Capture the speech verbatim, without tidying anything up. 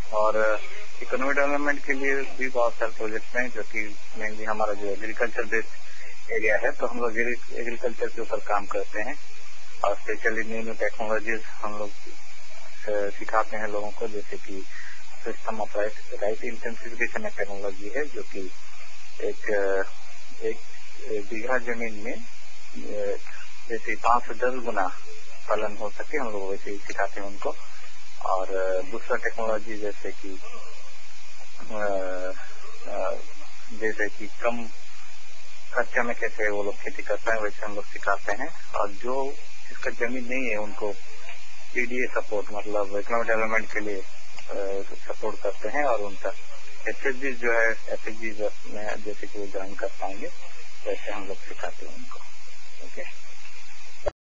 और economic development के लिए भी बहुत सारे प्रोजेक्ट हैं, जो कि मेनली हमारा जो एग्रीकल्चर बेस्ड एरिया है, तो हम लोग एग्रीकल्चर के ऊपर काम करते हैं और स्पेशली न्यू न्यू टेक्नोलॉजीज हम लोग सिखाते हैं लोगों को, जैसे कि system of right right intensification एक टेक्नोलॉजी है, जो कि एक एक बीघा जमीन में जैसे पांच से दस गुना फलन हो सके, हम लोग वैसे ही सिखाते हैं उनको। और दूसरा टेक्नोलॉजी जैसे कि जैसे कि कम खर्चे में कैसे वो लोग खेती करते हैं, वैसे हम लोग सिखाते हैं। और जो जिसका जमीन नहीं है उनको पीडीए सपोर्ट, मतलब इकोनॉमिक डेवलपमेंट के लिए सपोर्ट करते हैं, और उनका एसएचजी जो है एसएचजी में जैसे कि वो ज्वाइन कर पाएंगे, वैसे हम लोग सिखाते हैं उनको। ओके।